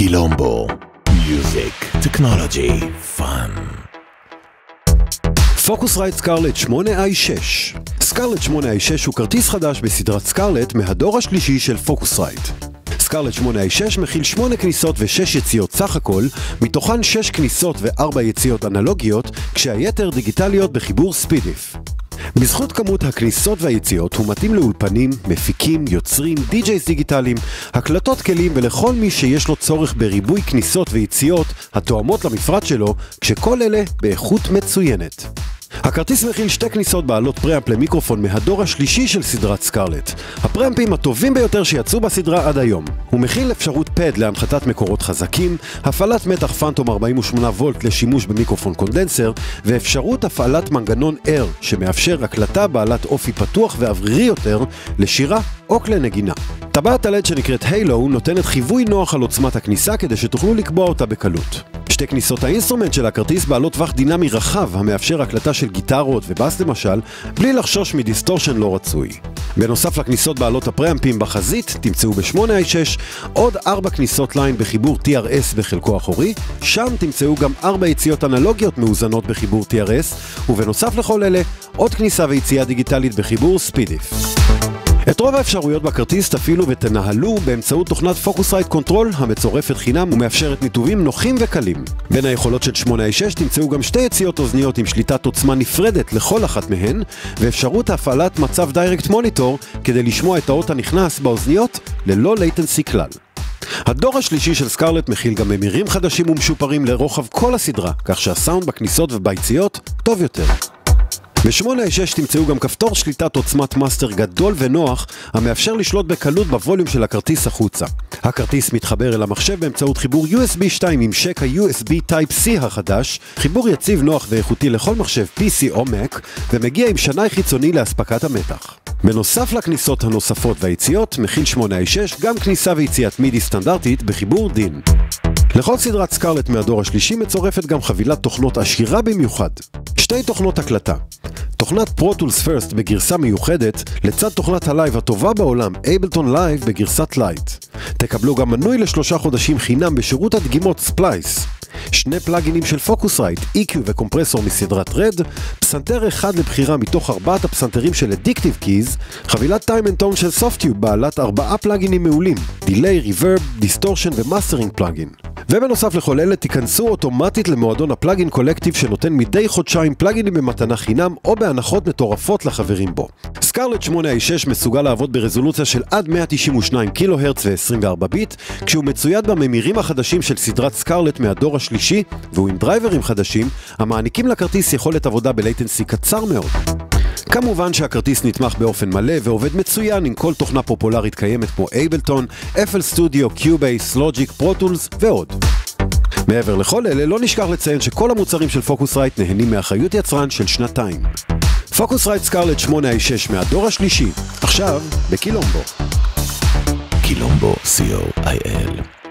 קילומבו, Music, Technology, Fun. פוקוסרייט סקרלט 8i6. סקרלט 8i6 הוא כרטיס חדש בסדרת סקרלט מהדור השלישי של פוקוסרייט. סקרלט 8i6 מכיל 8 כניסות ו6 יציאות סך הכל, מתוכן 6 כניסות ו4 יציאות אנלוגיות, כשהיתר דיגיטליות בחיבור ספידיף. בזכות כמות הכניסות והיציאות הוא מתאים לאולפנים, מפיקים, יוצרים, די-ג'ייס דיגיטליים, הקלטות כלים ולכל מי שיש לו צורך בריבוי כניסות ויציאות התואמות למפרט שלו, כשכל אלה באיכות מצוינת. הכרטיס מכיל 2 כניסות בעלות פראמפ למיקרופון מהדור השלישי של סדרת סקרלט. הפראמפים הטובים ביותר שיצאו בסדרה עד היום. הוא מכיל אפשרות פד להנחתת מקורות חזקים, הפעלת מתח פנטום 48 וולט לשימוש במיקרופון קונדנסר, ואפשרות הפעלת מנגנון אר שמאפשר הקלטה בעלת אופי פתוח ואוורירי יותר לשירה או כלי נגינה. טבעת הלד שנקראת הילו נותנת חיווי נוח על עוצמת הכניסה כדי שתוכלו לקבוע אותה בקלות. 2 כניסות האינסטרומנט של הכרטיס בעלות טווח דינמי רחב המאפשר הקלטה של גיטרות ובאס למשל, בלי לחשוש מדיסטורשן לא רצוי. בנוסף לכניסות בעלות הפראמפים בחזית, תמצאו ב-8i6 עוד 4 כניסות ליין בחיבור TRS בחלקו האחורי, שם תמצאו גם 4 יציאות אנלוגיות מאוזנות בחיבור TRS, ובנוסף לכל אלה, עוד כניסה ויציאה דיגיטלית בחיבור ספידיף. את רוב האפשרויות בכרטיס תפעילו ותנהלו באמצעות תוכנת פוקוסרייט קונטרול המצורפת חינם ומאפשרת ניתובים נוחים וקלים. בין היכולות של 8i6 תמצאו גם 2 יציאות אוזניות עם שליטת עוצמה נפרדת לכל אחת מהן, ואפשרות הפעלת מצב דיירקט מוניטור כדי לשמוע את האות הנכנס באוזניות ללא לייטנסי כלל. הדור השלישי של סקרלט מכיל גם ממירים חדשים ומשופרים לרוחב כל הסדרה, כך שהסאונד בכניסות וביציאות טוב יותר. ב-8i6 תמצאו גם כפתור שליטת עוצמת מאסטר גדול ונוח המאפשר לשלוט בקלות בווליום של הכרטיס החוצה. הכרטיס מתחבר אל המחשב באמצעות חיבור USB 2 עם שק ה-USB Type-C החדש, חיבור יציב נוח ואיכותי לכל מחשב PC או Mac, ומגיע עם שנאי חיצוני להספקת המתח. בנוסף לכניסות הנוספות והיציאות, מכיל 8i6 גם כניסה ויציאת מידי סטנדרטית בחיבור דין. לכל סדרת סקרלט מהדור השלישי מצורפת גם חבילת תוכנות עשירה במיוחד. 2 תוכנות הקלטה. תוכנת פרוטולס פירסט בגרסה מיוחדת, לצד תוכנת הלייב הטובה בעולם, אייבלטון לייב בגרסת לייט. תקבלו גם מנוי ל3 חודשים חינם בשירות הדגימות ספלייס. 2 פלאגינים של פוקוסרייט, EQ וקומפרסור מסדרת רד, פסנתר אחד לבחירה מתוך 4 הפסנתרים של אדיקטיב קיז, חבילת טיים אנד טון של סופטיוב בעלת 4 פלאגינים מעולים, דיליי, ריברב, דיסטורשן ומאסטרינג פלאגין. ובנוסף לכל אלה תיכנסו אוטומטית למועדון הפלאגין קולקטיב שנותן מדי חודשיים פלאגינים במתנה חינם או בהנחות מטורפות לחברים בו. סקרלט 8i6 מסוגל לעבוד ברזולוציה של עד 192 קילו-הרץ ו-24 ביט, כשהוא מצויד בממירים החדשים של סדרת סקרלט מהדור השלישי, והוא עם דרייברים חדשים, המעניקים לכרטיס יכולת עבודה בלייטנסי קצר מאוד. כמובן שהכרטיס נתמך באופן מלא ועובד מצוין עם כל תוכנה פופולרית קיימת כמו אייבלטון, FL Studio, Cubase, Logic, Pro Tools ועוד. מעבר לכל אלה, לא נשכח לציין שכל המוצרים של פוקוסרייט נהנים מאחריות יצרן של 2. פוקוסרייט סקרלט 8i6 מהדור השלישי, עכשיו בקילומבו. קילומבו, co.il